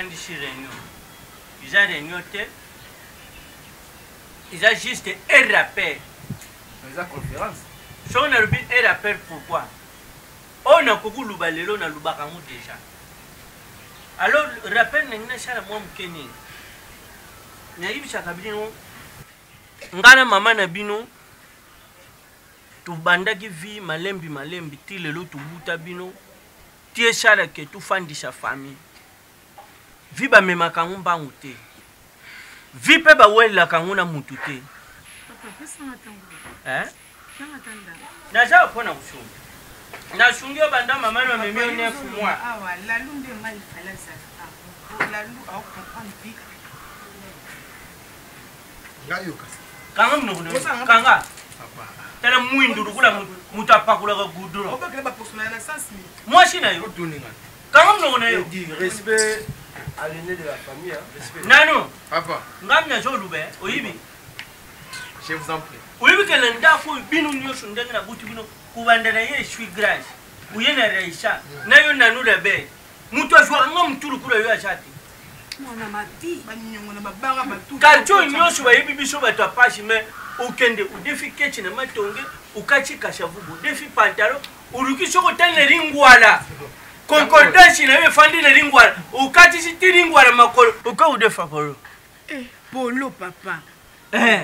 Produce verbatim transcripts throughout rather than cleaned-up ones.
tofandisi réunion eza réunion te eza juste un rappel eza conférence soki nalobi un rappel pourquoi oyo nakoki luba lelo nalubaka ngo déjà alors rappel nangi nasala mwa moke nini nayebisaka bino nga na mama na bino tobandaki vi malembi malembi ti lelo tobuta bino ti esalake tofandisa famille vi bamemaka ngo mbangu te vi mpe bawelelaka ngo na mutu te naza mpona kosunga nasungi oyo banda mama na bamemi o neuf mois kanga mnokono kanga tala mwindu lukula mutu apakulaka guduro mwasi na yo kanga mnokono yo respect à l'aîné de la famille respect nano papa ngam na zo lube oyibi je vous en prie oyibi ke lenda ko binu nyoso ndenge na buti bino kubanda na ye suis grâce uye na reisha na yo nanu rebe mutu azwa ngam mutulu kula yo achati mwana mati banyongo na babanga batu kalcho nyoso bayibi biso bato apashi me ukende udefi kechi na matonge ukachi kashavubu defi pantalo uruki soko tele ringwala concordance na yo fandi na ringwala ukachi siti ringwala makolo uka udefa polo eh polo papa eh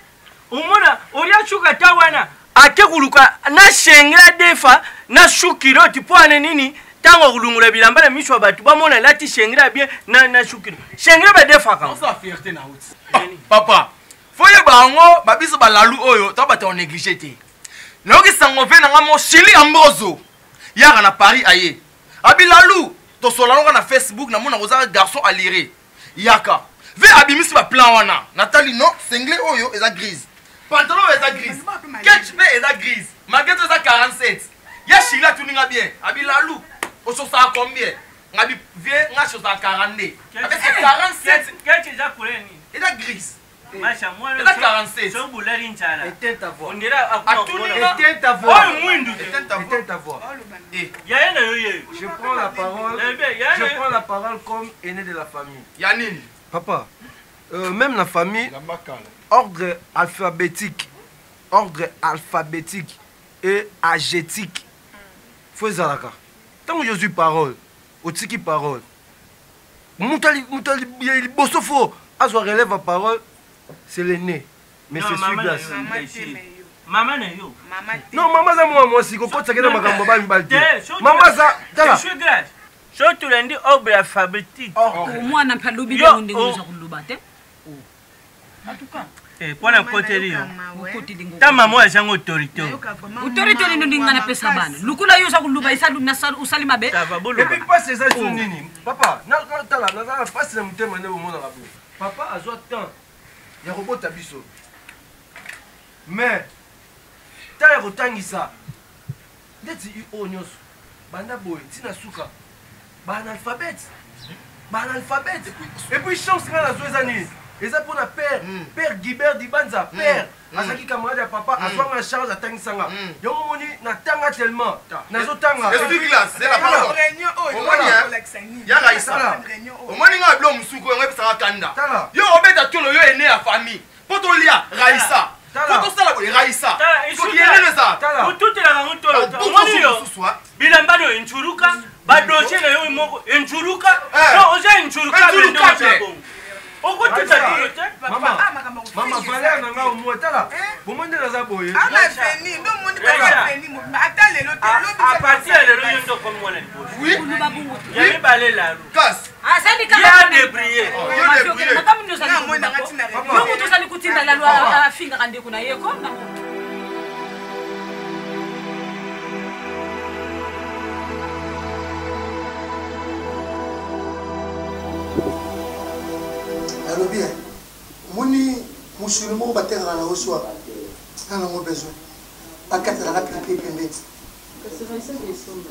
umona uria chuka tawana akekuluka na shengera defa na shukiro tipwane nini tango kulungula bilamba na miswa batu bamona lati shengera bien na na shukiro shengera ba defa kan ça fierté na route papa foye bango babiso balalu oyo to bata on négliger te noki sango ve na ngamo shili ambozo yaka na Paris aye abilalu to solano na Facebook na mona koza garçon aliré yaka ve abimisi ba plan wana Nathalie non single oyo eza grise pantalon eza grise ketch be eza grise maguette eza quarante-sept ya shila tuninga bien abilalu ososa combien ngabi vie nga chosa quarante-deux avec quarante-sept ketch eza kuleni eza grise Masha moi eza quarante-sept so bulari nchala éteins ta voix on dira akuna éteins ta voix oh mwindu éteins ta voix éteins ta voix eh ya na yo ye je prends la parole je prends la parole comme aîné de la famille yanine papa euh, même la famille ordre alphabétique ordre alphabétique et agétique faut ezalaka tant que je suis parole otiki parole mutali mutali liboso fo azwa relève à parole c'est l'aîné mais c'est celui glace maman na yo non maman za moi moi si kokotsa kena makambo ba mibali te maman za tala je suis glace so tu lundi ordre alphabétique mwana mpalubi ndio ndingoza kuluba te en tout cas eh pona koteli yo ta maman azanga autorité autorité ndio ndingana pesa bana lukula yo za kuluba isalu na usali mabe et puis pas ces ça nini papa na tala na za face na mutema ne bomona rabu papa azwa temps ya robota biso mais tala kotangisa ndeti o nyoso banda boy tina suka ba analphabète ba analphabète et puis chance nga la zoeza ni eza pour na père père Guibert Dibanza père asaki camarade ya papa azwanga charge atangisanga yango moni na tanga tellement nazo tanga esprit glace c'est la parole réunion oyo ya raisa omoni nga blo musuko yango ebisaka kanda yo obeta tolo yo ene ya famille poto lia raisa poto sala boye raisa soki yene za ututela nga tolo omoni yo bilamba do inchuruka badoche na yo moko inchuruka no oza inchuruka bendo chabo okutita tolo te mama mama valeur na nga omo tala bomoni naza boye ana feni ndo moni ka feni mo ata lelo te lobi a partir de lelo ndo comme moi oui ya mi bale la ru casse ah ça dit ya débrier yo débrier mata mino sa ni mona ngatina re yo mutu sa ni kutinda la lwa afinga kande kuna yeko na alors bien moni musulman batera na oswa ana mo besoin akata la pipi pembe c'est vrai ça qu'ils sont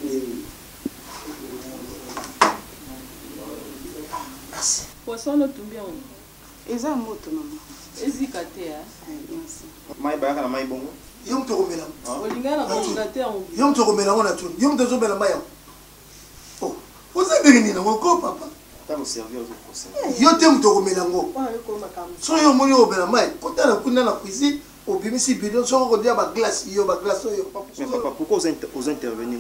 merci poisson no tumbia on eza moto mama ezika te ah merci mai ba kana mai bongo yom to komela olingana ko ngate on yom to komela ngona tu yom to zobela maya oh vous avez ni na ko papa yo te moto okomela ngo so yo omoni obela mai kotala kuna na cuisine obimisi bidon soko kodia baglace yo baglace oyo. Mais papa, pourquoi vous intervenir?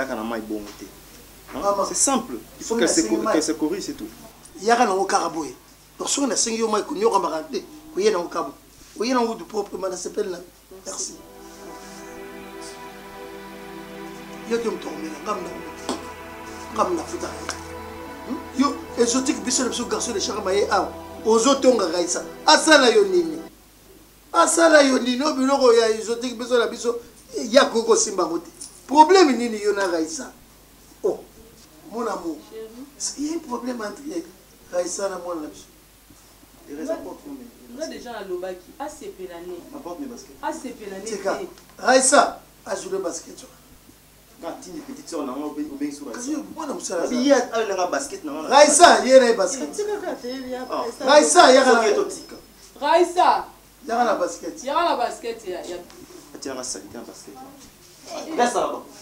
C'est simple, il faut qu'elle se corrige, c'est tout. Yaka na okaraboye donc soki nasengi yo mai konyokambaka te koye nango kabo koye nango du proprement nasepeli na merci yo te moto okomela ngam na futa yo exotique biso na biso garçon de chaka maye awa ozotongaka isa asala yo nini asala yo nini o biloko ya exotique biso na biso ya koko simbango te problème nini yo na raisa oh mon amour il y a un problème entre raisa na mwana na biso nga déjà nalobaki asepelane asepelane raisa ajoue le basket Quand une petite soeur, on a bien sur Raisa, il y a un basket. Raisa, il y a un basket. Raisa, il y a un basket. Il y a un basket. Il y a un basket. Laisse ça là-bas.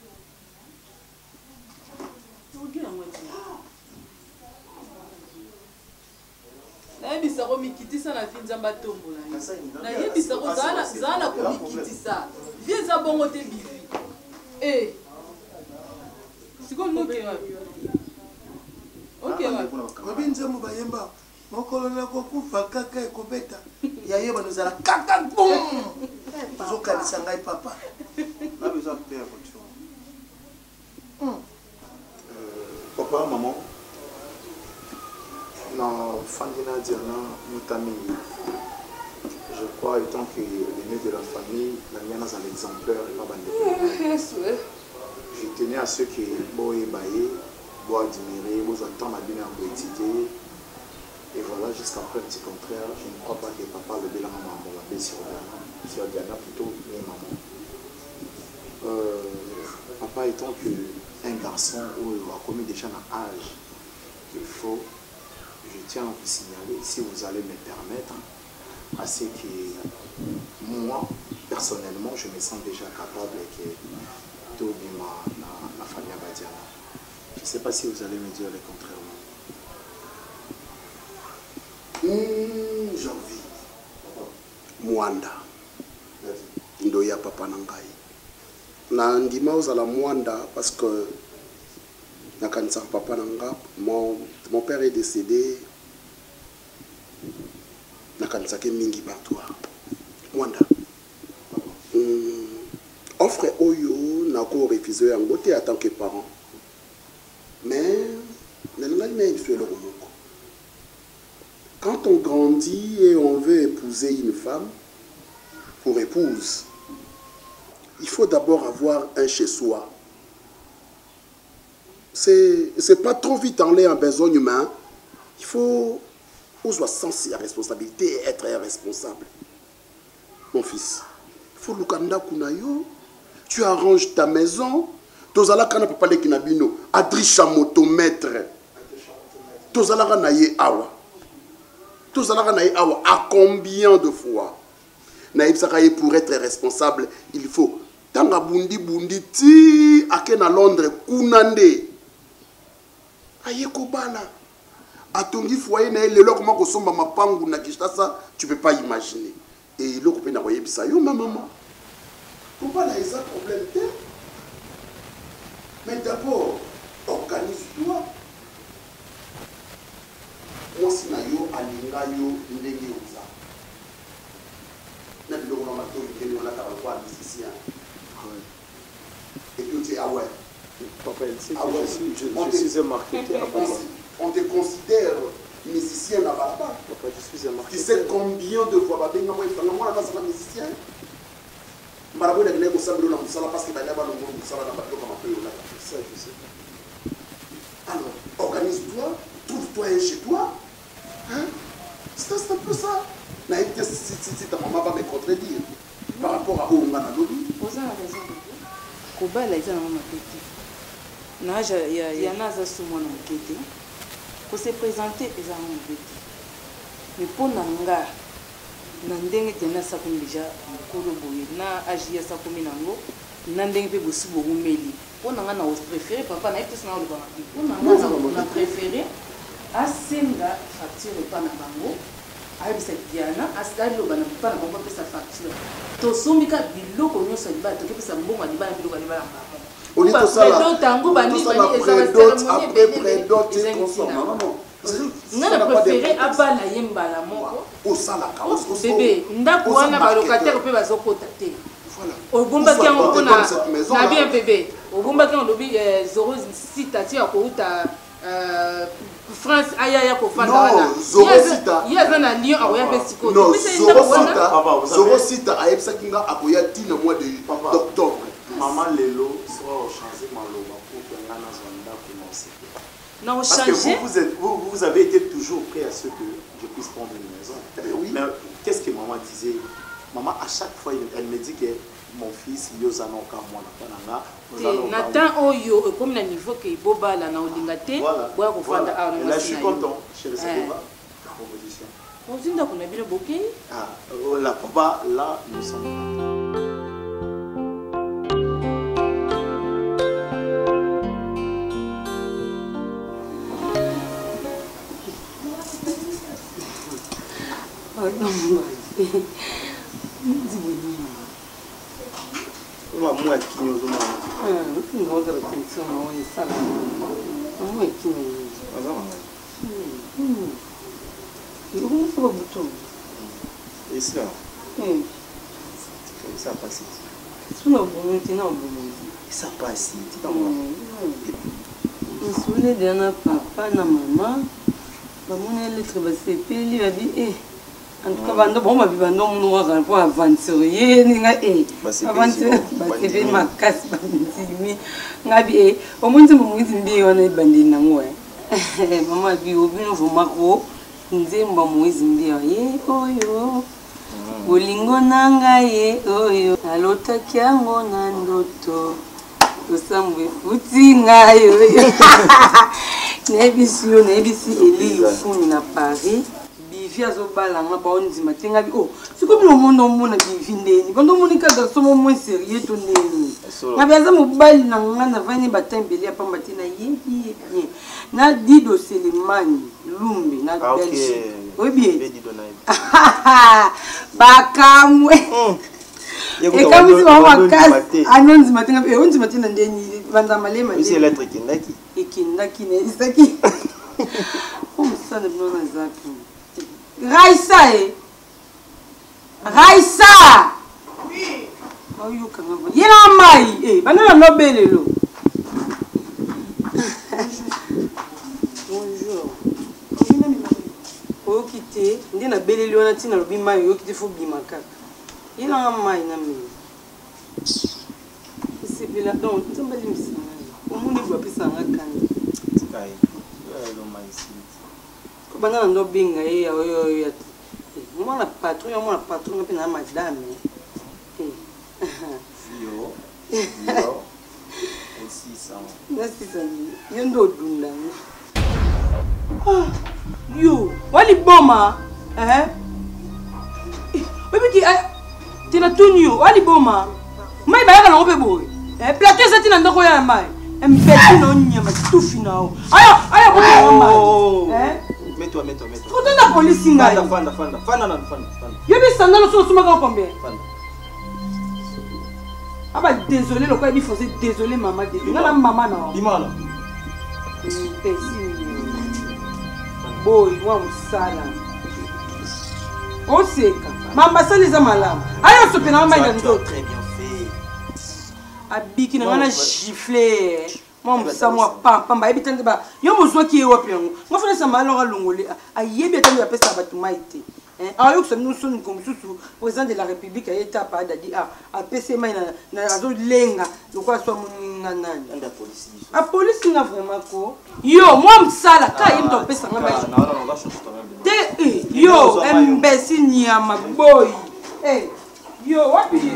nayebisa ko mikitisa na fi nzamba tombola nayebisa ko zala zala ko mikitisa vie eza bongo te bifi eh sikolingo ke wapi ok wapi babi nzembo bayemba mokolo na kokufa kaka ekobeta yayeba nozala kaka bum ozokanisa ngai papa papa maman non, Fandina Diana Moutami, je crois, étant que l'aîné de la famille, la mienne est un exemplaire et pas bandé. Je tenais à ceux qui boy baillé, boy admiré, vous attendre à bien étudier. Et voilà, jusqu'à preuve du contraire, je ne crois pas que papa le bilan maman l'a baissé sur Diana, sur Diana plutôt, mais maman. Euh, papa étant que un garçon où il a commis déjà un âge, il faut. Je tiens à vous signaler, si vous allez me permettre, à ce que moi, personnellement, je me sens déjà capable que tout ma, ma famille Abadiana. Je ne sais pas si vous allez me dire le contraire. Mmh, Janvier. Mwanda. Ndoya papa nangai. Na ndima ozala Mwanda parce que papa nanga, mon, mon père est décédé. Nakansake mingi par toi. Mwanda. Hum, offre oyo nako refusé en beauté en tant que parent. Mais quand on grandit et on veut épouser une femme pour épouse, il faut d'abord avoir un chez soi. C'est pas trop vite en l'air en besoin humain. Il faut soit sentir la responsabilité et être responsable. Mon fils, il faut lukanda kunayo. Tu arranges ta maison. Tozala kana papa le kinabino. Adrisha motomètre. Tozala kana ye awa. Tozala kana ye awa. À combien de fois? Naïb Sakaye pour être responsable, il faut. Tanga bundi bundi ti akena Londres kunande. Ayeko bala. Atongi foyer na le loko mako somba mapangu na Kinshasa, tu peux pas imaginer. Et loko pe na koye bisa yo maman. Pourquoi là il y a un problème? Mais d'abord, organise-toi. Moi si na yo alinga yo ndenge oza. Na biloko na mato ndenge on a ta voix musicien. Et puis tu dis ah ouais. Papa, je, ah ouais. je, je, je suis un marketeur. On te considère musicien là-bas. Papa, je suis un marketeur. Tu sais combien de fois bah ben moi je suis un musicien. Marabout n'a pas de na musala parce que d'ailleurs ba longo musala na bato comme peu là. Ça je sais. Alors, organise-toi, trouve-toi un chez toi. Hein? C'est un peu ça. Na été si si ta maman va me contredire par rapport à Onga na lobby. Posa la raison. Kobala eza na mama peti. Na ya ya naza sumo na mokete. Pour se présenter eza na mama peti. Mais pour nanga na ndenge tena sakomi déjà mokolo boye na agia sakomi nango na ndenge pe bosi bo mumeli. Pour nanga na préféré papa na epesa na le bana. Pour nanga na préféré asenga facture epa na bango ayebisa diana aloba na epa na bango apesa facture tosombika biloko nyonso ya libala tokepesa mbongo ya libala biloko ya libala tango banibani ezala cérémonie nga na préféré abala ye mbala moko bebe ndako wana balocataire mpe bazokota te obombaki yango mpona na bien bebe obombaki yango lobi zoro sita ti ya kouta France ayaya kofanda wana ye aza na lion akoya mpe sikoyo zoro sita ayebisaki nga akoya ntina mois d'octobre. Maman Lelo soit changé maloba pour que l'on non, parce que vous, vous, êtes, vous, vous avez été toujours prêt à ce que je puisse prendre une maison. Oui. Mais qu'est-ce que maman disait? Maman, à chaque fois, elle me dit que mon fils, il y a un an. Nathan Oyo, comme le niveau que Boba là na Olingate, voilà. Là, je suis content. Je sais pas la proposition. On dit qu'on a bien bouquet. Ah, là, papa, là, nous sommes. Uma mãe aqui no do mano. Ah, não tem outra atenção não, isso sabe. Não é que nem. Mas não. Hum. Eu não sou botão. Isso não. Hum. Isso é passe. Isso não bom, não não bom. Isso é passe. Tá bom. Isso é de na papa na mamã. Vamos nele trabalhar pele ali eh. En tout cas, bando bon ma bibando mon pour aventurier ninga eh aventure batebe makasi bandimi ngabi eh omuntu mumuntu mbi yona bandi nango eh mama bi obino vumako nzemba muizi mbi ye oyo bolingo nanga ye oyo alota kyango na ndoto osamwe futi ngayo nebisi yo nebisi eli funi na Paris via zo balanga ba onzi matenga bi oh siko bino mondo mona bi vindeni bando monika da somo mo sérieux to neni ngabiaza mobali na ngana vani batembeli apamba tina yebi na Dido Selemani Lumbi na Belgique obi Dido na bakamwe e kamusi mama kasi anonzi matenga bi onzi matina ndeni banda malema isi lettre kindaki ikindaki ne isaki oh sana bino na zaki Raissa eh Raissa oui oyo kanga yena mai eh banana nobelelo bonjour oyo kite ndi na beleli wana tina lobi mai oyo kite fo bima kaka yena mai na mi c'est bien donc tombali msana omuni bwa pesa ngaka tikai lo mai si bana ndo binga ye oyo ya mwana patron ya mwana patron pe na madame eh yo yo aussi ça nasi sani yo ndo dunda ah yo wali boma eh bébé tina tunyo wali boma mai ba yaka na ope boy eh plateau ça tina ndoko ya mai mbeti no nyama tufi nao aya aya ko mai eh mets-toi, mets-toi, mets-toi. Quand on a la police, il fanda, fanda, fanda, fanda, fanda, fanda. Il y a des sandales sur le combien? Fanda. Ah bah désolé, le quoi il faisait désolé maman, désolé. Non, la maman non. Dis-moi là. Boy, moi on sala. On sait quand. Maman ça les a malades. Allez on se pénale maman dans d'autres. Très bien fait. Abiki n'a pas giflé. Moi ça moi pas pas ba ebitande ba yo mozwa ki ewapi yango ngo fana sa malora longole ayebi atandi ba pesa batu maite hein ayo que nous sommes comme sous président de la République a été pas dadi a a pesa mai na na azo lenga lokwa so munga nani anda police a police nga vraiment ko yo moi msala ka yim to pesa nga mai non non on va changer quand même te yo mbesi nyama boy eh yo wapi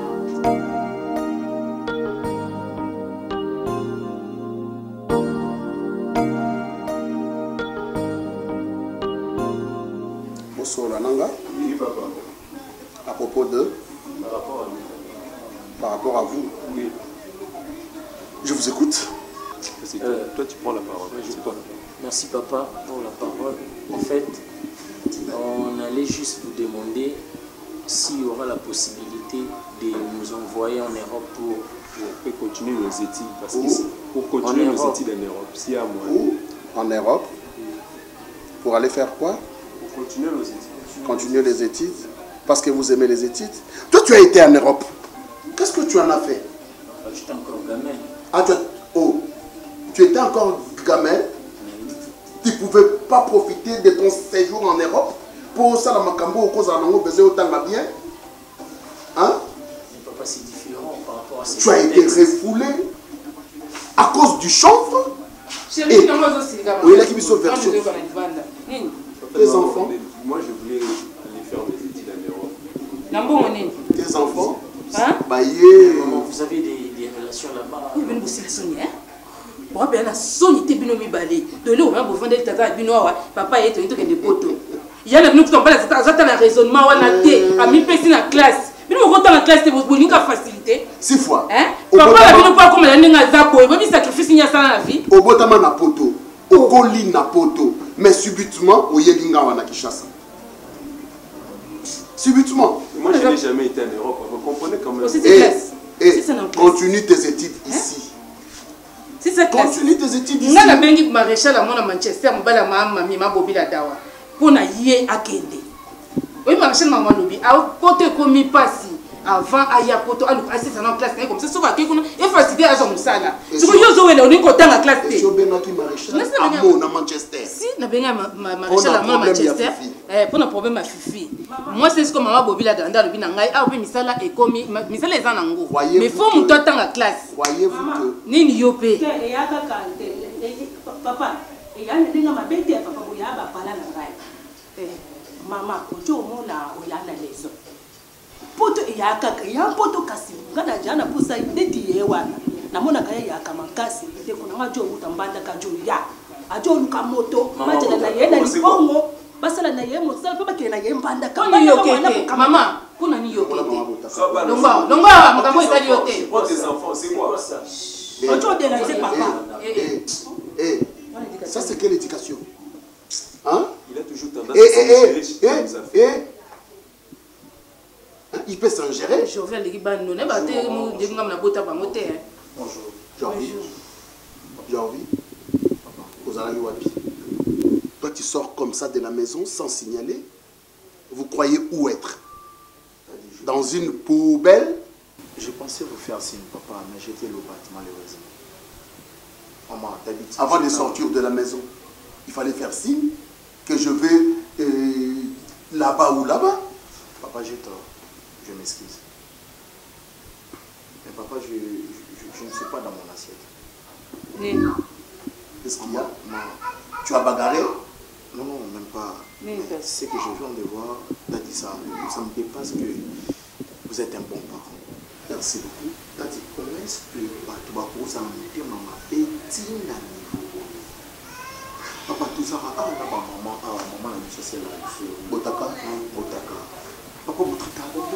Solananga, oui, papa. À propos de par rapport à, par rapport à vous, oui. Je vous écoute. C'est toi. Euh, toi, tu prends la parole. Je prends. Merci, papa, pour la parole. En fait, on allait juste vous demander s'il y aura la possibilité de nous envoyer en Europe pour... pour continuer nos études. Parce que pour continuer nos études en Europe, s'il y a moyen. Où? En Europe? Pour aller faire quoi? Pour continuer nos études. Continuer les études? Parce que vous aimez les études? Toi, tu as été en Europe. Qu'est-ce que tu en as fait? J'étais encore gamin. Ah, tu as... Oh, tu étais encore gamin? Tu ne pouvais pas profiter de ton séjour en Europe pour ça, la Makambo, au cause de besoin autant bien? Hein? Papa, c'est différent par rapport à ces Tu as été refoulé à cause du chanvre? Chérie, Et... non, moi aussi, oui, il a qui sont version. Tes enfants? Moi, je voulais aller faire des études en Europe. Tes enfants? Hein? Bah, yeah. Maman, vous avez des, des relations là-bas? Oui, mais c'est la Sonia. Pour bien la Sonia, tu es bien au balai. De l'eau, on va vendre tata binoa. Papa est un truc de poteau. Il y a des gens qui sont pas là, j'attends le raisonnement, on a été à mille personnes en classe. Mais nous, on rentre dans la classe, c'est pour une facilité. Six fois. Hein? Papa, la vie ne pas comme la ligne à Zapo. Il va bien sacrifier signer ça dans la vie. Au botama na poto, au coli na poto, mais subitement, au yelinga wana Kinshasa. Subitement. Moi, je n'ai jamais été en Europe. Vous comprenez quand même. Et, et continue tes études ici. C'est ça classe. Continue tes études ici. Nga la bengi maréchal à mon Manchester, mon bala maman, mami, ma bobi la dawa. Pour na yé akende. Oui, maréchal maman lobi. A côté commis passi. Avant aya poto alu assis en classe comme ça souvent que et facilité à son sala. Tu peux yo zo wele on est content en classe. Tu bena ki maréchal. Amo na Manchester. Si na benga maréchal à mon Manchester. Eh pour un problème à fifi. Moi c'est ce que maman bobi la danda lobi na ngai a obi misala e komi misala eza nango. Mais faut mon temps en classe. Voyez-vous que nini yopé. Papa, et ya ndinga mabete papa boya ba pala na ngai. Eh mama ko jo mona o ya na leso. Poto ya kaka ya poto kasi ngada jana pusa ndeti ye wana namona kaya ya kama kasi ite kuna ngajo utambanda kajo ya ajo luka moto majela na yenda ni bongo basala na ye mosala pa bakena ye mbanda kama yo keke mama kuna ni yo keke longa longa makambo itali yo te pour tes enfants c'est quoi ça ajo de la c'est papa eh eh ça c'est quelle éducation hein il a toujours tendance à eh eh eh il peut s'ingérer. Je vais aller à nous. Bonjour. J'ai envie. J'ai envie. Vous allez wapi. Toi, tu sors comme ça de la maison sans signaler. Vous croyez où être? Dans une poubelle? Je pensais vous faire signe, papa, mais j'étais le bâtiment, malheureusement. Maman, t'habites. Avant de sortir de la maison, il fallait faire signe que je vais euh, là-bas ou là-bas. Papa, j'ai tort. Je m'excuse. Mais papa, je, je, je ne suis pas dans mon assiette. Qu'est-ce qu'il y a? Tu as bagarré? Non, non, même pas. C'est que je viens de voir, Dadi, ça, ça me dépasse que vous êtes un bon parent. Merci beaucoup. Dadi, comment est-ce que tu vas pour ça monter maman petit niveau? Papa, tout ça, ah, là, maman, ah, maman, la c'est là, Botaka, Botaka. Papa, votre talent,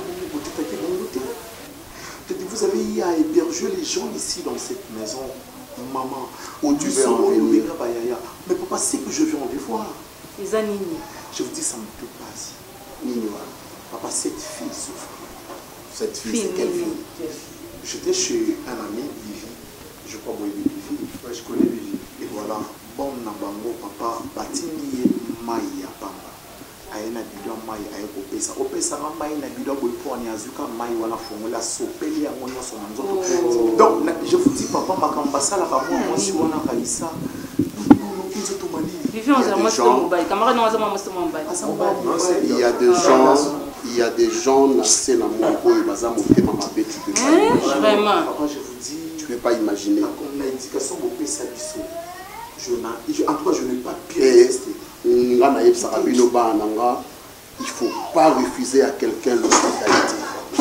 vous avez eu à héberger les gens ici dans cette maison. Maman, où tu veux en venir. Mais papa, c'est que je viens en voir. Les animés. Je vous dis, ça ne me plaît pas. Nini. Papa, cette fille souffre. Cette fille, c'est quelle fille? J'étais chez un ami, Vivi. Je crois que vous Vivi. Ouais, je connais Vivi. Et voilà, bon, Nabango, papa, Batini, Maïa, Pamba. Aena bidon mai ayeko pesa opesa mai na bidon boy pour ni azuka mai wala fongola sopeli ya ngoni so nzoto donc je vous dis papa makamba sala ba moi si wana kaisa nous tout mali vivons dans moi sur mobile camarade nous avons moi sur mobile il y a des gens il y a des gens na scène na moko et baza motema mabe tu peux pas vraiment papa je vous dis tu peux pas imaginer comme la éducation opesa biso je en tout cas je n'ai pas pu rester. Il ne faut pas refuser à quelqu'un l'hospitalité.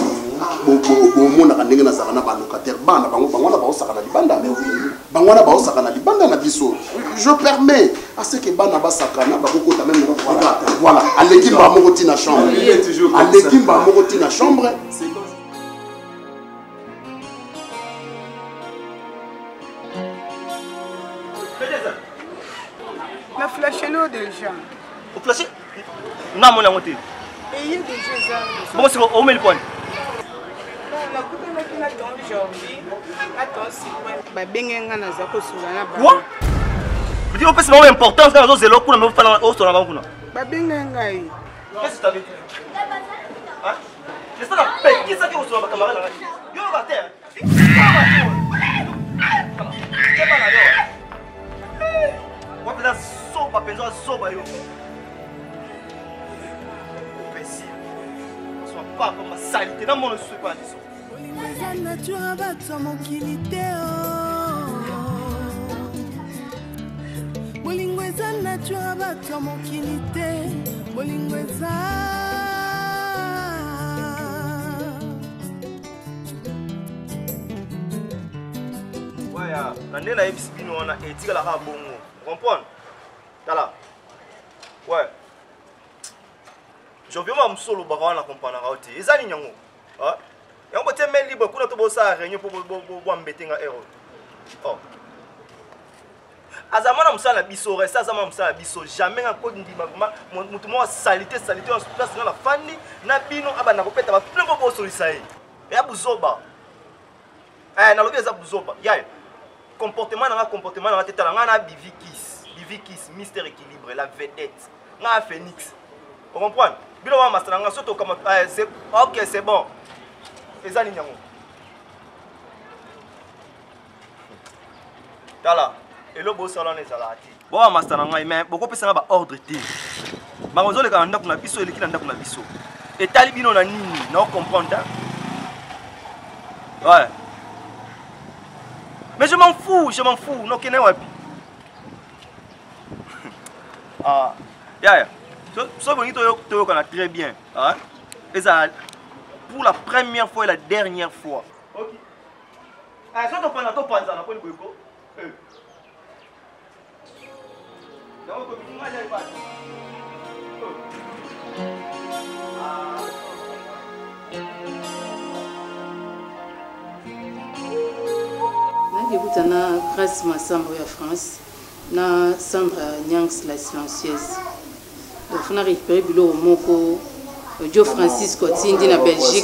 Je permets à ce que Banaba Sakana, voilà, à l'équipe à Morotina chambre. À l'équipe à Morotina chambre. yo déjà. Au flasher na mona ngote. Et il déjà ça. Bon c'est au mel point. Non, la coupe na na ton aujourd'hui. Attends, c'est ba benga na za ko sula na ba. Quoi? Mais dis-moi c'est vraiment important quand on zelo kuna me fala au sona kuna. Ba benga ngai. Qu'est-ce que tu avais dit? Hein? C'est ça la paix. Qui ça qui au sona ba camarade là? Yo va terre. Wapenda soba penza soba yo. Opesi. Sois pas comme ma salité dans mon soupe pas diso. Bolingoza natura bato mokili te Bolingoza natura bato mokili te Bolingoza Ouais, na ndena yebisi bino wana etika la ka bongo. Comprendre? Tala. Ouais. Je viens ma msolo baka na comprendre ka oti. Ezani nyango. Hein? Yango te mel libre kuna to bosa réunion pour bo mbetenga ero. Oh. Azamana musala biso resta azama musala biso jamais nga ko ndima vraiment mutu mo salité salité en place na la fandi na bino abana ko peta ba plein bo solisa yi. Ya buzoba. Eh na lobi eza buzoba. Yaye. Comportement na comportement na teta nga na bivikis bivikis mystère équilibre la vedette nga phoenix vous comprenez bilo wa master nga soto comme c'est OK c'est bon ezani nyango tala elo bo sala na zalati bo wa master nga mais boko pesa ba ordre te bango zole ka ndako na biso eliki na ndako na biso etali bino na nini na comprendre ouais. Mais je m'en fous, je m'en fous. Non, qui n'est pas. Ah, yeah, yeah. Ça, vous dites très bien. Hein? Et ça, pour la première fois et la dernière fois. Ok. Ah, ça, tu prends ton panza, on a pas le boycott. Eh. Donc, on va aller pas. Ah. Nakibuta na Grâce Massamba ya France na Sandra Nyangs la silencieuse. Donc on a récupéré bilo moko Joe Francisco Tindi na Belgique.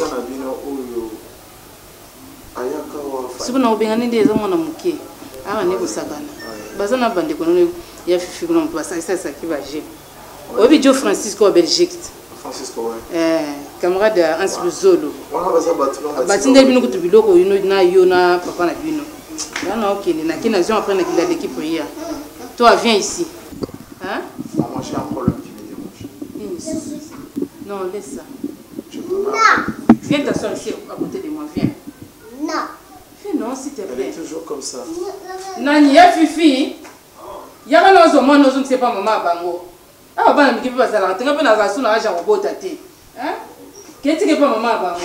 Subona obengani ndeza mwana muke. Aba ne kusagana. Bazana bande kono ya fifi kono mpa sa sa kibaje. Obi Joe Francisco Belgique. Francisco ouais. Eh camarade Hans Luzolo. Wana baza batulanga. Batinde bino kutu biloko yino na yo na papa na bino. Là, non, ok, il y a qui n'a après l'équipe hier. Toi, viens ici. Hein? Moi, j'ai un problème qui me dérange. Non, laisse ça. Je peux pas. Viens t'asseoir ici à côté de moi, viens. Non. Viens, non, s'il te plaît. Elle est toujours comme ça. Non, il y a Fifi. Il y a un autre moment, nous ne sais pas maman bango. Ah, bah, mais qui peut pas ça là? Tu n'as pas dans la zone à j'ai robot tâté. Hein? Qu'est-ce que pas maman bango?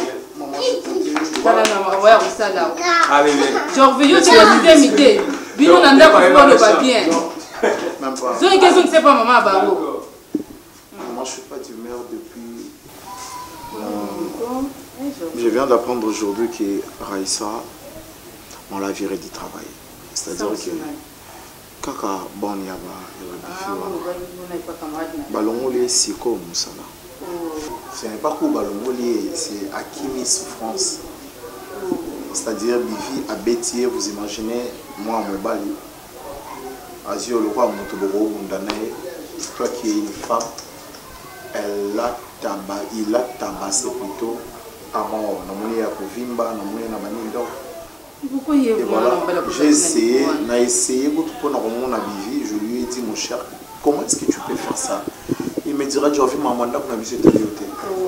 Allez, je reviens, tu vas te imiter. Bino nanda ko pas le bien. Même pas. C'est une question que c'est pas maman Bango. Moi je suis pas d'humeur depuis. Euh, je viens d'apprendre aujourd'hui que Raïssa on l'a viré du travail. C'est-à-dire que kaka bon yaba yaba balongoli siko musala. Ce n'est pas pour balongoli, c'est Akimi souffrance. C'est-à-dire Bivi à Bétier, vous imaginez moi mon bali. Azio le roi Montoboro Mundane, toi qui es une femme, elle a tabassé, il a tabassé plutôt à mort. Namoni à Kovimba, namoni à Manindo. Pourquoi il y a voilà, j'ai essayé, j'ai essayé pour mon Bivi, je lui ai dit mon cher, comment est-ce que tu peux faire ça? Il me dira, tu as fait ma mandat pour la visite de l'hôtel.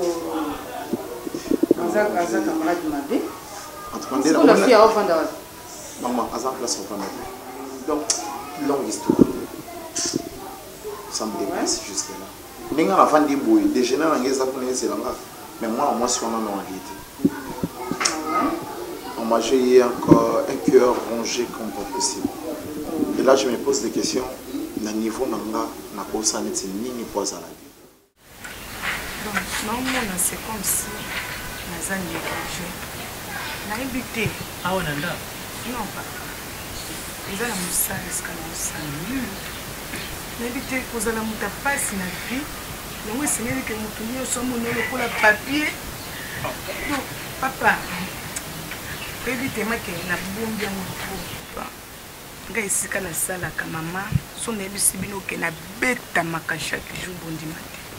Azak Azak camarade Mabé. Attendez, la fille à Ovanda. Maman, Azak place au Ovanda. Donc, longue histoire. Ça me dépasse jusque là. Ninga la fan des bouilles, déjeuner dans les Japonais, c'est là. Mais moi, moi, je suis en réalité. On m'a j'ai encore un cœur rongé comme pas possible. Et là, je me pose des questions. Na niveau nanga, na posa neti nini posa la vie. Donc, non, c'est comme si nous avons négligé. Nous avons évité. Ah, on a là. Non, pas. Ils ont la moussage, c'est comme ça. nayebi te kozala moto apasi na vie yango esengeli ke moto nyonso amoni lokola papier. Donc papa oyebi te make nabombi yango po ngai esika nasalaka mama so nayebisi bino ke nabetamaka chaque jour bondima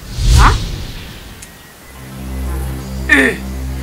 te.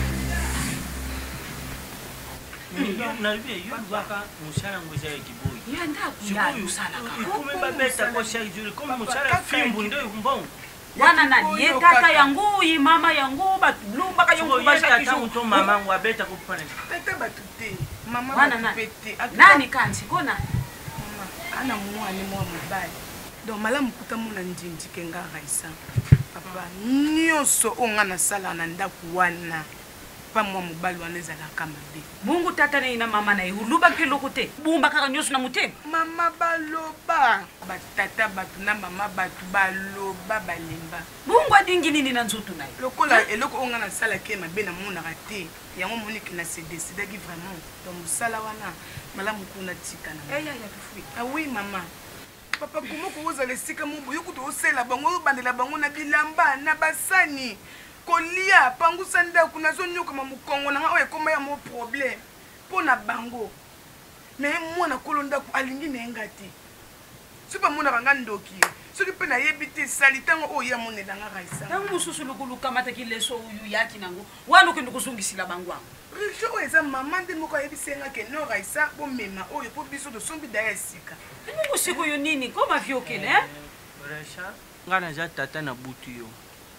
nalibi yolubaka musala ngo eza ya kiboyi ikume babeta ko chaque jour comme musala fimbu nde mbongo wana nani ye tata yangu yi mama yangu batulumbaka yangu bashaka tanto mama ngo abeta ko pana tata batute mama wana batupete nani kanzi kona mama ana mwana mwa mobali donc malamu kuta muna ndindike nga Raissa papa nyonso onga na sala na ndaku wana pa mwa mobali wana ezalaka mabe. Mungu tata na ina mama na ihuluba kiloko te bumba kaka nyonso na mutema mama baloba batata batu na mama batu baloba balemba Mungu adingi nini na nzoto na lokola eloko onga na sala ke mabe na monaka te yango moniki na se décidaki vraiment donc sala wana malamu kuna tika na eya ya tufui ah oui mama papa comment ko ozala esika mobo yokuto osela bango bandela bango na bilamba na basani kolia pangusa ndako nazonyoka mamukongo nanga oyo ekoma ya mo problème pona bango mais mwana kolo ndako alingi nenga te soki mona banga ndoki soki pe nayebi te sali ntango oyo yamonelanga Raissa ntango mosusu lukulukamataki leso oyo yaki nango wana okende kosungisila bango ango riche oyo eza mama nde moko ayebisenga ke no Raissa bomema oyo po biso tosombi daya esika mungu siku oyo nini koma vi okene Raissa nga naza tata na butu yo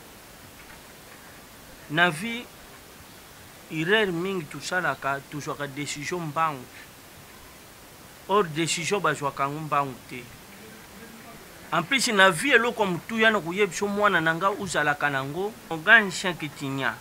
na vie erreur mingi tosalaka tozwaka décision mbangu or décision bazwaka yango mbangu te en plus na vie eloko motuya na koyebiso mwana na nga ozalaka nango organisen ke tinya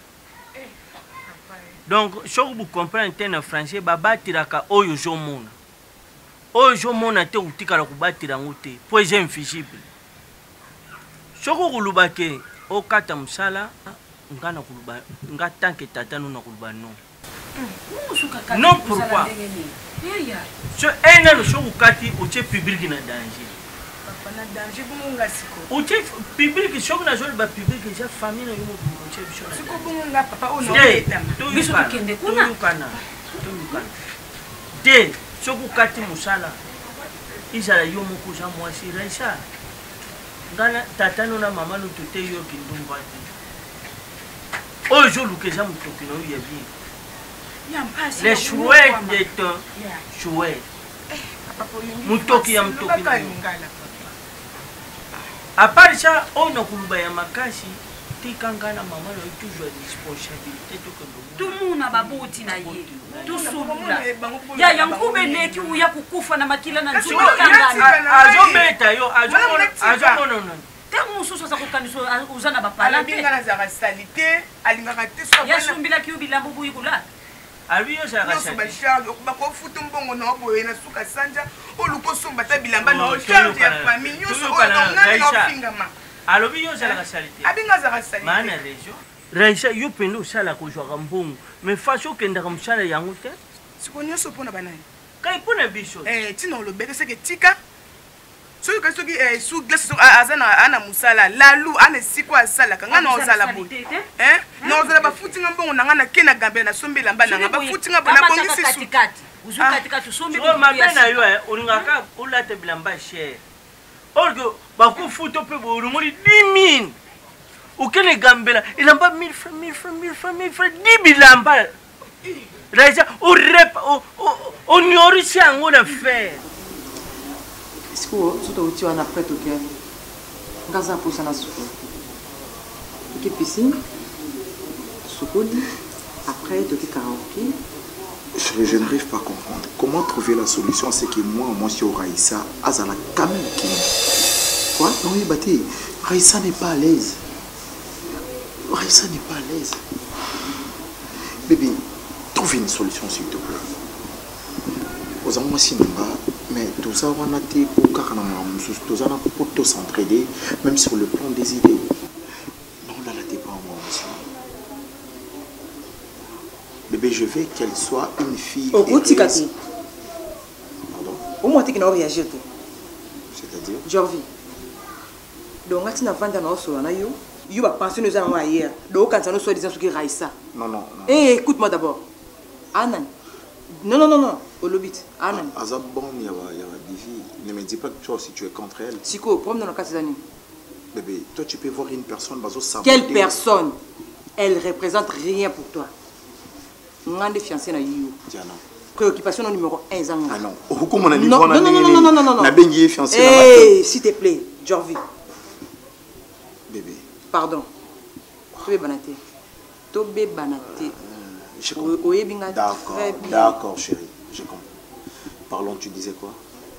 donc soki bocomprendre te na français babatiraka oyo ozomona oyo ozomona te kotikala kobatira yango te po eza invisible soki okoluba ke okata mosala nga na kuluba nga tanke tata no na kuluba non non pourquoi so ena lo shoku kati oche public na danger papa na danger bunga siko oche public shoku na zone ba public ja famille na yomo oche bisho na siko bunga papa ono to biso kende kuna to yukana to yukana de shoku kati musala izala yomo ko ja mwasi Raissa ngana tata no na mama no tote yo kindumba te oh je loue que j'aime tout le monde les chouettes de ton chouette mutoki ya mutoki à part ça on a kuluba ya makasi tikangana mama lo toujours responsabilité tout le monde a baboti na ye tout sulula ya yankube neki uya kukufa na makila na nzuri kangana azobeta yo azomono non tango mususu aza kokaniso uzana bapala te alingaka nazaka salite alingaka te so yasumbelaki yo bilambo buyi kula abi yo zaka salite bacharge bakofuta mbongo na oboye na suka sanja oluko somba ta bilamba na charge ya famille nyonso oyo nani na ofingama alobi yo zaka salite abinga zaka salite mana rejo Raissa yo pende osala kozwaka mbongo mais fasi okendaka mosala yango te siko nyonso mpona banani kai mpona biso ntina olobeke seke tika soki kasi soki su glace aza ana musala lalu ana esiko asalaka nga na ozala boye na ozala bafutinga mbongo na nga na ke na gambela na sombela mba na nga bafutinga bona bongisi su mabe na yo olingaka olata bilamba cher orke bakofuta mpe bolongoli dix mille okende gambela elamba mille francs mille francs mille francs mille francs dix bilamba Raissa onyorisi yango na faire Siko soto uti wana après toke ngaza posa na suko toke piscine sukoli après toke karaoké. Je, je n'arrive pas à comprendre comment trouver la solution. C'est que moi moi sur Raissa azala quand même qui quoi non oui bâti Raissa n'est pas à l'aise. Raissa n'est pas à l'aise. Bébé, trouve une solution s'il te plaît. Aux amours sinamba mais tout ça on a été pour tout ça pour tout s'entraider même sur le plan des idées. Non là là t'es pas moi aussi. Bébé je veux qu'elle soit une fille. Oh où tu Pardon. Au moins tu n'as réagi tout. C'est-à-dire Jorvi. donc ngati na vanda na osola na yo yo ba pension nous allons hier donc quand ça nous soit disant ce qui Raissa non non eh écoute-moi d'abord Anan non non non non au lobit Anan Azab bon il y a il y a Bivi ne me dis pas que toi aussi tu es contre elle Siko problème dans le cas des années bébé toi tu peux voir une personne bazo saboter quelle personne elle représente rien pour toi ngande fiancé na yo Diana préoccupation numéro un zang ah non comment on a non non non non non non non na bengi fiancé eh s'il te plaît Jorvi bébé pardon Tobé Banaté Tobé Banaté je comprends d'accord d'accord chérie je comprends parlons tu disais quoi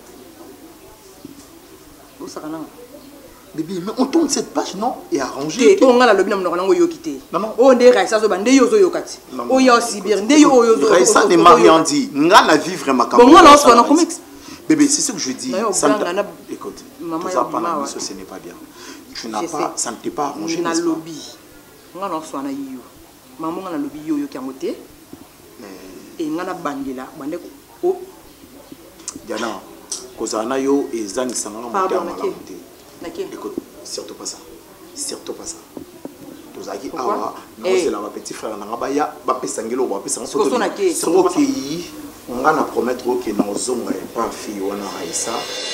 où ça kana bébé mais on tourne cette page non et arrangé on a la lobby na ngo yo kité non non on ndé Raissa zo bande yo zo yo kati o ya sibir ndé yo yo zo Raissa ne m'a rien dit nga la vivre ma bon moi là on soit dans comics bébé c'est ce que je dis ça écoute maman ça pas la mission ce n'est pas bien tu n'as pas ça ne t'est pas arrangé na lobby nga na soit na yo maman nga na lobby yo yo kiangote et nga na bandela bande ko Diana kozana yo et zang sanga pardon ok écoute surtout pas ça surtout pas ça tozaki awa c'est la petit frère na baya ba pesangelo ba pesanga photo c'est OK on va na promettre OK na ozonga et pas fille wana Raissa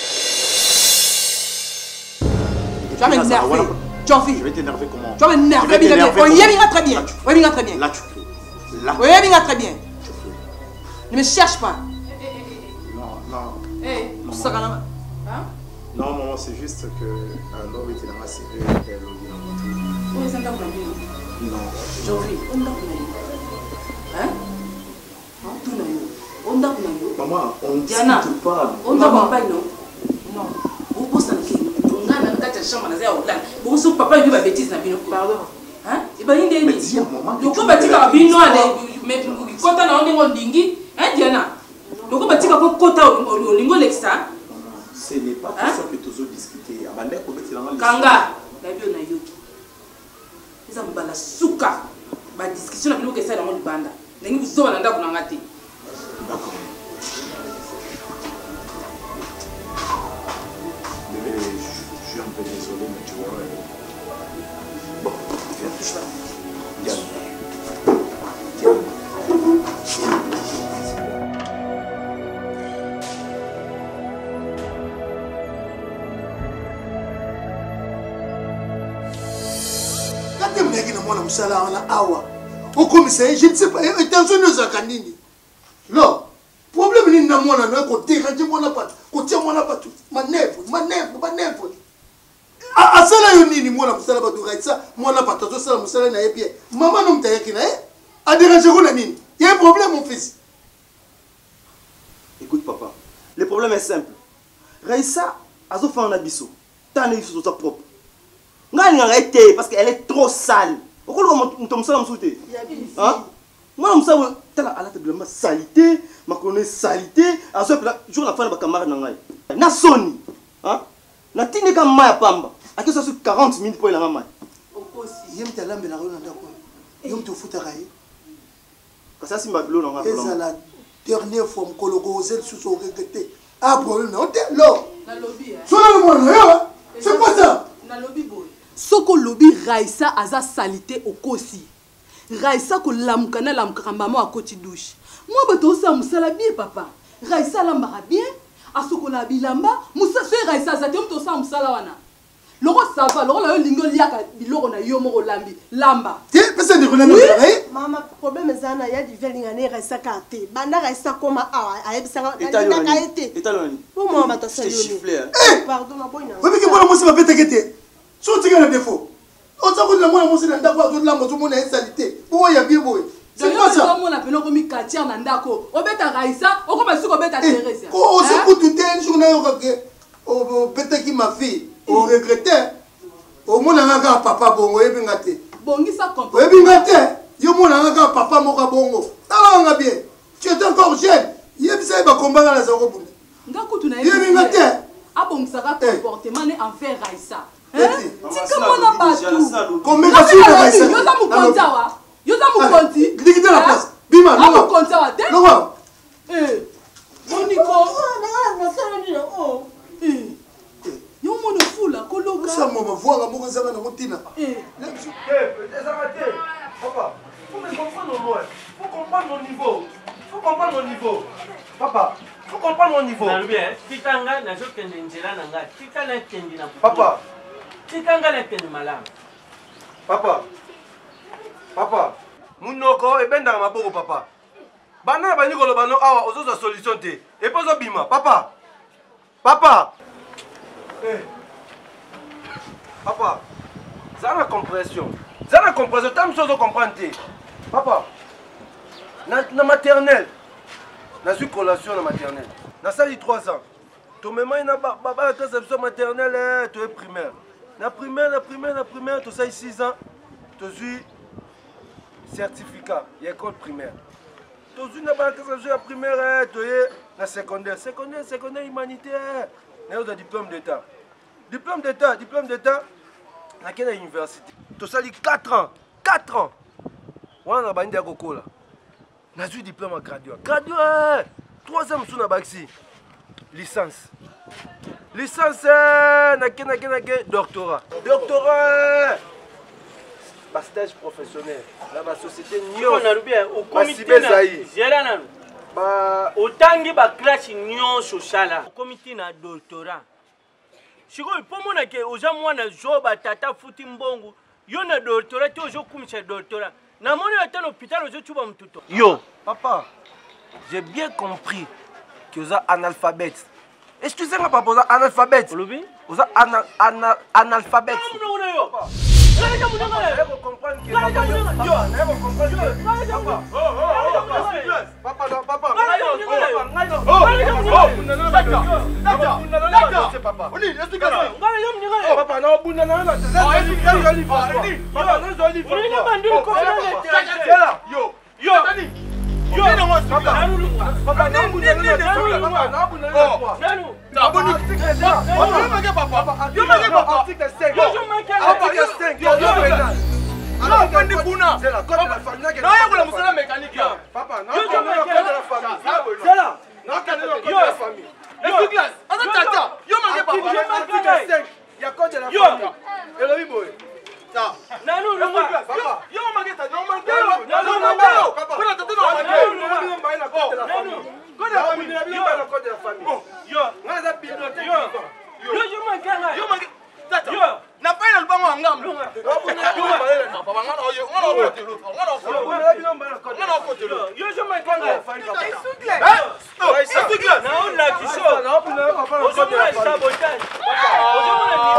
tu vas m'énerver Tchofi je vais t'énerver comment tu vas m'énerver bien bien on y est très bien on y est très bien là tu fais là on y est très bien ne me cherche pas non non eh ça kana hein non maman c'est juste que alors était dans la série elle on est santa pour non Jovi on dort là hein on dort là on dort là maman on discute pas on dort pas non non vous pensez que on a dans la chambre na zao là vous son papa lui va bêtise na bino pardon hein et ben inde ni donc on va tika bino mais kota na on ndingi hein Diana donc on va tika ko kota olingo lexa ce n'est pas tout ça que tu as discuté. Kanga, la bio na yoki. Ils ont bala souka. Ba discussion na biloke ça dans le banda. Nengi buzo bananda kuna ngati. D'accord. Bébé, je suis un peu désolé mais tu vois. Bon, viens touche là. Viens. Mwana musala wana awa okomisa je ne sais pas attention nous akanini non problème ni na mwana na ko déranger mwana pas ko tia mwana pas manèvre manèvre manèvre a asala yo nini mwana musala ba Raissa mwana pas to sala musala na bien maman no mtayaki na eh a déranger ko na nini il y a un problème mon fils écoute papa le problème est simple Raissa azo fa na biso tane biso sa propre ngani nga été parce qu'elle est trop sale. Pourquoi on tombe ça dans le hein? Moi, je sais que tu as la salité, ma connaisse salité, à ce moment-là, je vais faire ma camarade. Na Sony, hein? Na tine ka maya pamba. À que ça soit quarante minutes pour la maman. Aussi, yem te lambe na rona ndako. Yem te futa raye. Parce que ça c'est ma gloire na. C'est la dernière fois que le gozel sous son regretté. Ah problème non, là. Na lobby. Sur le monde, c'est pas ça. Na lobby boy. Soko lobby Raissa aza salité au kosi. Raissa ko lamkana lamkaka maman à côté douche. Moi bato sa musala bien papa. Raissa lambara bien. Asoko la bilamba. Musa se Raissa za to sa musala wana. Loro ça va, loro la lingo liaka biloro na yo moko lambi. Lamba. Ti pesa ni kona mara eh? Mama problème zana ya di velingane Raissa kate. Banda Raissa koma awa ayebisanga na kaete. Etaloni. Pour moi bato sa yoni. Eh pardon ma boyna. Oui que moi moi pas pété. So tu as défaut. On s'en fout de la moine, on s'en fout de la moine, tout le monde est salité. Pourquoi il y a bien beau? C'est quoi ça? On appelle comme Katia Nandako. On met à Raissa, on commence à mettre à Thérèse. On se fout tout un journal au peut-être qui m'a fait. On regrettait. Au monde a un papa bongo et bien gâté. Bongi ça comprend. Et bien gâté. Yo monde a un papa moka bongo. Ah on a bien. Tu es encore jeune. Il y a bien ça combat dans la zéro boule. Ndako tu n'as pas. Bien gâté. Ah bon ça va comportement envers Raissa. Tika mwana batu. Combien de filles Raissa? Yoza mukonta wa. Yoza mukonti. Quitte la place. Bima, non. Mukonta wa. Non. Eh. Moniko. Eh. Yo mona fula koloka ça mama voanga moko zanga na motina eh ezanga papa faut me comprendre moi faut comprendre mon niveau faut comprendre mon niveau papa faut comprendre mon niveau bien tikanga na zo kende nzela na nga tikana kende na papa tikanga na kende malamu papa papa munoko ebenda maboko papa bana bani koloba no awa ozoza solution te et pas obima papa papa eh papa ça la compréhension ça la compréhension tam chose de comprendre te papa na na maternelle na su collation na maternelle na sali trois ans to mema na baba la conception maternelle to primaire na primaire na primaire na primaire to sali six ans to su certificat ya école primaire to su na ba conception ya primaire to ye na secondaire secondaire secondaire humanitaire na yo diplôme d'état diplôme d'état diplôme d'état na kena université to sali quatre ans quatre ans wana bandi ya kokola na su diplôme gradué gradué troisième sous na baxi licence licence na kena kena ke doctorat doctorat ba stage professionnel na ba société nyo na rubia au comité na zela na ba otangi ba classe nyo sociala au comité na doctorat siko pomona ke oza mwana zo ba tata futi mbongo yo na doctorat to zo kumisa doctorat na moni ata l'hôpital ozo tuba mtuto yo papa j'ai bien compris que vous êtes analphabète. Excusez-moi, papa, vous êtes analphabète. Vous êtes ana, ana, analphabète. Papa, Yo, yo, papa, papa, non, vous n'avez pas de papa, non, vous n'avez pas de papa, yo, article cinq, article cinq, yo, yo, pénal. Alors, on dit Bouna, c'est la code de la famille. Non, il y a une musala mécanique. Papa, non, il y a la code de la famille. C'est là, non, il y a la code de la famille. Et tout classe, attends, attends, yo, manquez papa, article cinq, il y a code de la famille. Et le biboy. Nanu, non, papa. Yo, mageta, non, mageta. Non, non, non, papa. Kuna tatu na mageta. Non, non, non, baina code de la famille. Code de la famille, yo, baina code de la famille. Yo, ngaza bibliothèque. Yo, yo, yo manganga. Yo manganga. Tata. Yo, na paina lubango angambo. Papa, ngana oyo, ngana oyo telo. Ngana oyo. Ngana oyo telo. Yo, yo manganga. Isukle. Eh? Isukle. Na on la kisho. Na on la papa. Ozo mona sabotage. Ozo mona ni.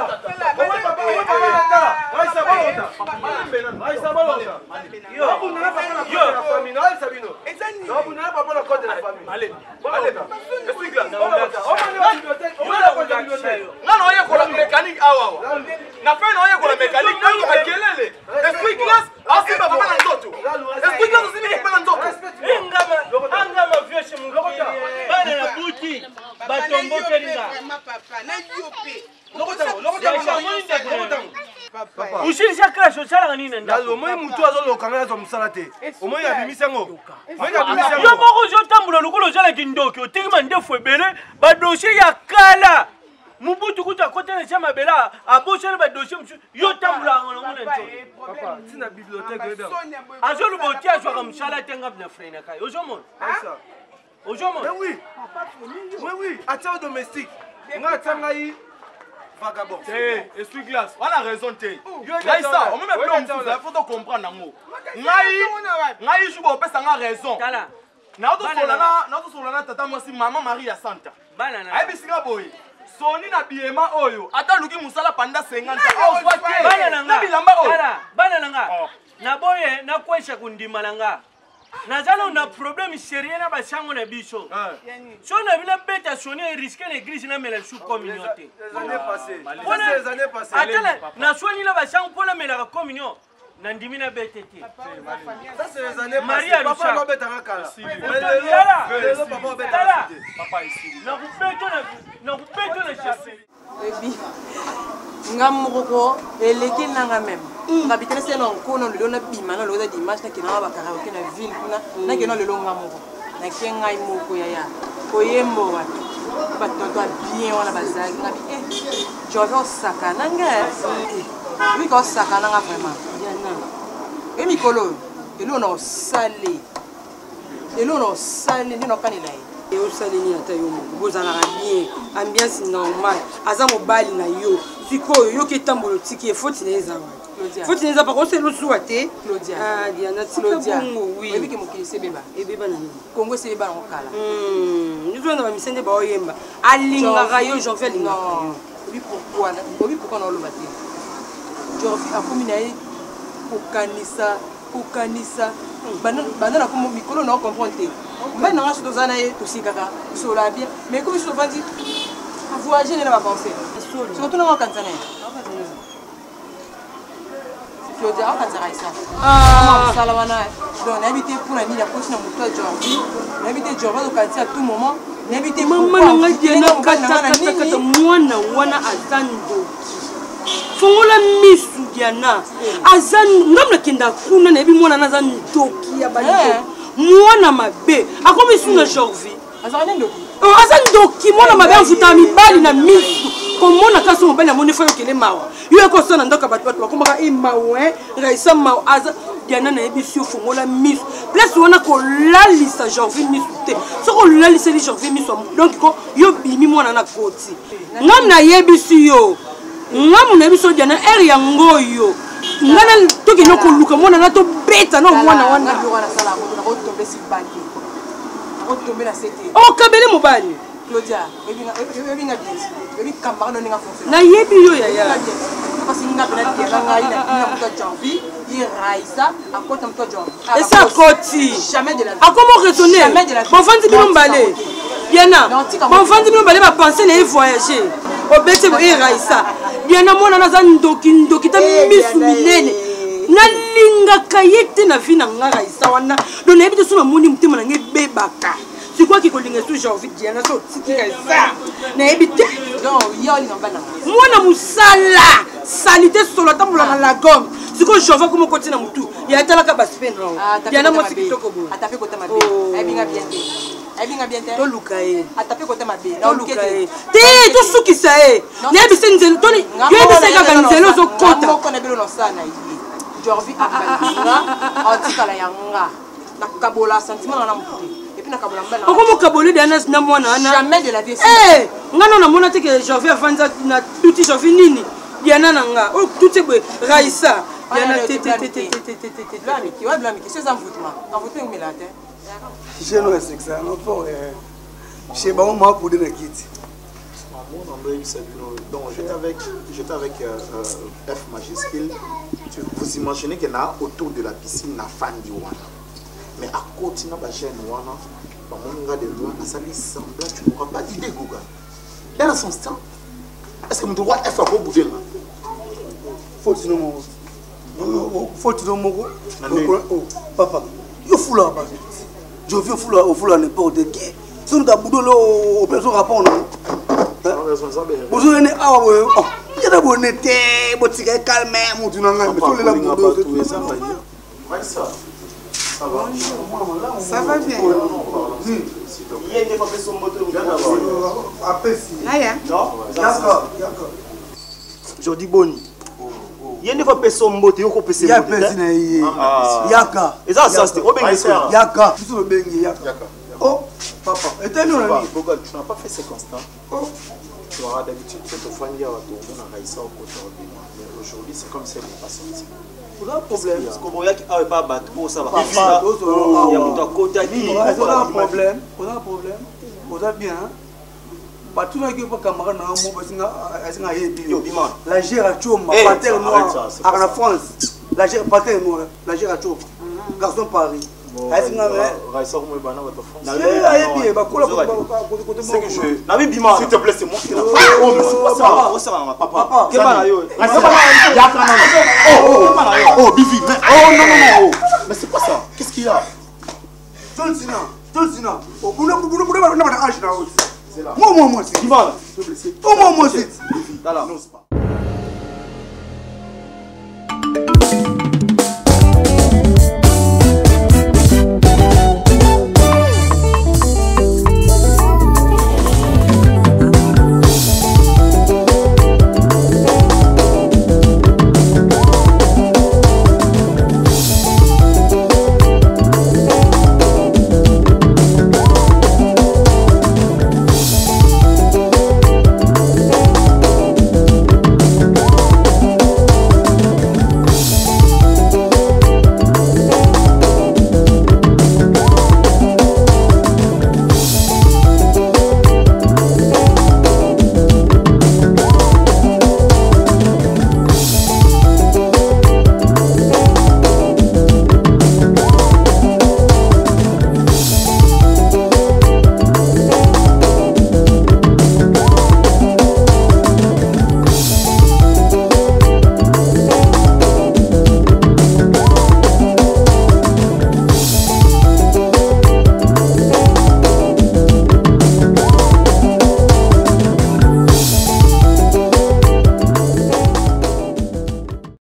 Ushirisha crash osala nini nda Dalo moi mutu azolokanga zo musala te. Omoi ya bimisengo. Moi ya bimisengo. Yo moko zo tambula lokolo zala kindoki otikima ndefu ebele ba dossier ya kala. Mubutu kuta kote na chama bela aboshe ba dossier mchu yo tambula ngona ngona nto. Papa, tina bibliothèque beba. Azolu boti azwa ka musala tenga bna frena kai. Ozomon. Aisa. Ozomon. Mais oui. Oui oui, atia domestique. Nga tanga yi vagabond. Eh, essuie glace. On a raison té. Là ça, on même pas il faut comprendre nango. Ngai, ngai je peux pas raison. Tala. Na to solana, na to solana tata mwasi maman Maria Santa. Banana. Ai bisinga boy. Soni na biema oyo. Ata luki musala panda cinquante. Ah, soit té. Banana nga. Bilamba oyo. Tala, banana nga. Na boye na kwesha kundima nga. Nazala on a problème sérieux na ba chango na biso. So na bina beta sonner risquer l'église na mela sous communauté. Les années passées. Les années passées. Atala na soigner la ba chango pour la mela communion. Na ndimi na betete. Ça c'est les années passées. Maria papa no beta kala. Lelo papa beta. Papa ici. Na kupeto na na kupeto na chasser. Baby. Nga moko eleki nanga même. Ngabitana sena nkono lelo na bima na loza dimanche na kina ba karaoke na ville kuna na kina lelo nga moko. Na kenga imoko ya ya. Koyembo watu. batoto bien wana bazalaki ngabi eh jove osakana nga oui ko sakana nga vraiment yana e mikolo elo na osale elo na osale ndino kanela ye osale ni ata yo bozalaka bien ambiance normale aza mobali na yo sikoyo yo ketambolo tiki efoti na eza wa foti neza pa kose lo suwa te Claudia ah Diana Claudia oui ebi ke mokili sebeba ebeba na ni Kongo sebeba na kala hmm nous on va misende ba oyemba alinga yo j'en fais linga oui pourquoi oui pourquoi na lo bate Jofi akomi na ye kokanisa kokanisa bana bana na komo mikolo na comprendre te mbana na ngaso tozana ye tosikaka sola bien mais comme je te dis voyager na ba penser surtout na kanzana Claudia, on va dire ça. Ah, Salamana. Donc, n'habitez pour la mine à poche dans mon toit Jordi. N'habitez Jordi au quartier à tout moment. N'habitez maman n'a pas de kata kata kata mwana wana azando. Fongola misu Diana. Azan ngamna kinda kuna na ebi mwana naza ndoki ya bali. Mwana mabe. Akomi suna Jordi. Azan ndoki. Oh, azan ndoki mwana mabe afuta mibali na misu. Comment on a cassé mon bel amour, il faut qu'il est mort. Il y a personne dans le cas de comment il est mort, il est mort. Il y a un émission qui est mise. Place où on a la liste, j'en vais mis. Ce qu'on la liste, j'en vais mis. Donc, il y a mis moi dans la côte. Nous na yebisio. Nous na yebisio diana eri yango yo. Ngana toki no ko luka mona na to beta no mwana wana. Oh, kabele mobali. Claudia, ebi nga bien. Ebi camarade ninga fonctionner. Na yebi yo ya ya. Parce que nga bena dia nga ina ina muta Janvi, il raisa à côté muta Janvi. Et ça côté. Jamais de la vie. A comment raisonner? Jamais de la vie. Bon fandi bino balé. Biena. Bon fandi bino balé ba penser na voyager. Au bete bo e raisa. Biena mona na za ndoki ndoki ta misu minene. Na linga kayete na vina nga raisa wana. Do na ebite sona moni mutema na ngebe baka. C'est quoi qui colline tout j'ai envie de dire ça ça na ebité non yoli ngambana mwana musala salité solo tambola na la gomme c'est quoi je vois comment continuer mutu ya tala ka baspen non ya na moti kitoko bo atape kota mabe ebinga bien te ebinga bien te to lukae atape kota mabe na lukae te to suki sa e na ebise nzelo to ni yo ebise ka nzelo zo kota moko na bilo no sana yi jorvi abalinga otikala yanga na kabola sentiment na mutu. Comment kaboli de anas na mwana ana jamais de la vie eh ngana na mona te que j'avais avanza na tuti j'avais nini diana nanga oh tout c'est raisa diana te te te te te te te blâme qui ouais blâme qui c'est envoûtement envoûté ou melate je ne sais que ça non pas chez ba moi pour de kit donc j'étais avec j'étais avec euh, F majuscule vous imaginez qu'il y a autour de la piscine na fan du wana. Mais à côté de la chaîne, on a des lois, ça lui semble, tu n'auras pas d'idée, Google. Et dans son temps, est-ce que nous devons faire un bout de là? Faut-il nous Faut-il nous Oh, papa, il faut là, je veux fou là, au fou là, n'importe qui. Si nous avons boudé là, au personne rapport, non? Vous avez ah ouais, il y a d'abord une tête, vous êtes calme, vous êtes là, vous êtes là, vous êtes là, ça. Ça va Ça va bien. Il y a des fois que son moteur je dis Boni. Il y a des fois que son moteur est il y a personne Yaka. Et ça, ça c'est Yaka. Yaka. Oh, papa. Et tu n'as pas fait ces constats. Tu auras d'habitude que tu fais un tour dans la Raïssa au côté de moi. Mais aujourd'hui, c'est comme si elle n'est pas sortie. Pas de problème. Parce qu'on voit qu'il n'y a pas de bateau, ça va. Il y a un côté qui on a un problème. On a un problème. On a bien. Bateau n'a pas camarade dans un mot parce qu'il y a la gère à Choma, pater noir, à la France. La gère pater noir, la gère à Choma. Garçon Paris. C'est que je... S'il te plaît, c'est moi qui l'ai fait. Oh, mais c'est pas ça. Oh, ça va, papa. Oh, Bifi. Oh, non, non, non. Mais c'est pas ça. Qu'est-ce qu'il y a? Tolsina, Tolsina. Oh, vous n'avez pas de âge là aussi. Moi, moi, moi, c'est. Qui va là? Oh, moi, moi, c'est. Là, là. Non, c'est pas.